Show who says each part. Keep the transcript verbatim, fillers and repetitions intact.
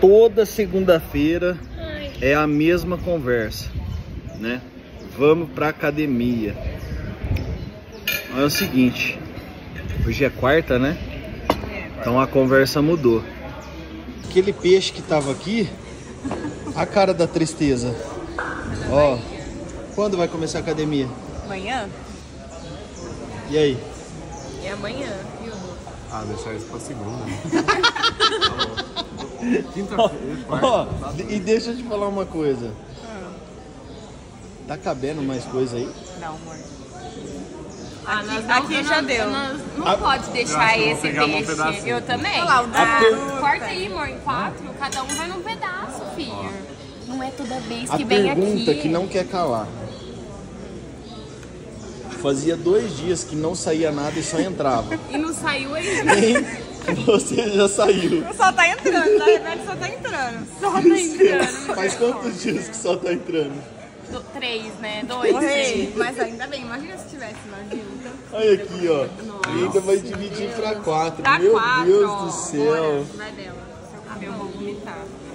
Speaker 1: toda segunda-feira é a mesma conversa, né? Vamos pra academia. É o seguinte, hoje é quarta, né? Então a conversa mudou. Aquele peixe que tava aqui, a cara da tristeza. Ó, quando vai começar a academia?
Speaker 2: Amanhã?
Speaker 1: E aí?
Speaker 2: E amanhã, viu?
Speaker 3: Ah, deixar isso pra segunda.
Speaker 1: Ó, e deixa eu te falar uma coisa.
Speaker 2: Hum.
Speaker 1: Tá cabendo mais coisa aí?
Speaker 2: Não, amor.
Speaker 4: Ah,
Speaker 2: Aqui,
Speaker 4: nós não,
Speaker 2: aqui já
Speaker 4: nós,
Speaker 2: deu.
Speaker 4: Nós não
Speaker 1: A-
Speaker 4: pode deixar
Speaker 3: eu
Speaker 4: esse
Speaker 3: vou pegar um
Speaker 4: peixe.
Speaker 3: pedacinho.
Speaker 4: Eu também.
Speaker 2: Olha lá, o
Speaker 4: Ah,
Speaker 1: per-
Speaker 4: corta aí, amor, em quatro. Cada um vai num pedaço, filho. Não é toda vez
Speaker 1: A
Speaker 4: que vem
Speaker 1: pergunta
Speaker 4: aqui.
Speaker 1: que não quer calar. Fazia dois dias que não saía nada e só entrava.
Speaker 4: E não saiu ainda.
Speaker 1: Nem você já saiu.
Speaker 2: Só tá entrando, na verdade só tá entrando.
Speaker 4: Só tá entrando.
Speaker 1: Faz quantos dias que só tá entrando?
Speaker 4: Do, três, né? Dois.
Speaker 2: Ei, mas ainda bem, imagina se tivesse mais junto.
Speaker 1: Olha aqui, ó. E ainda vai dividir pra quatro.
Speaker 4: Pra
Speaker 1: Meu
Speaker 4: quatro,
Speaker 1: Deus
Speaker 4: ó.
Speaker 1: do céu.
Speaker 4: Bora, vai dela. Ah, eu vou vomitar.